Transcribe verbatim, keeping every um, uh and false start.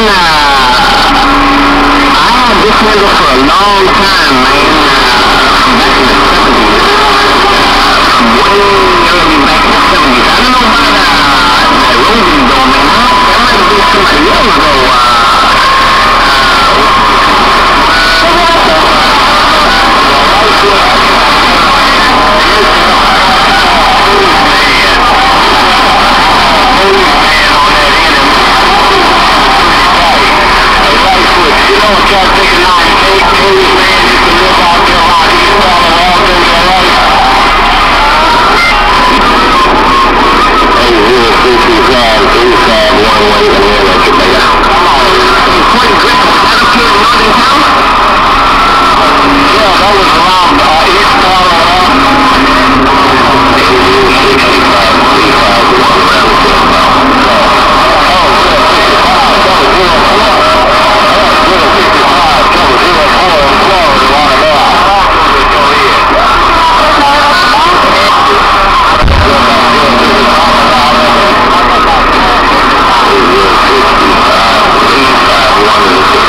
uh, I had this handle for a long time, man, uh, back in the seventies, uh, way early back in the seventies. I don't know about, uh, that Rosen though, man. That might be somebody else though, uh, one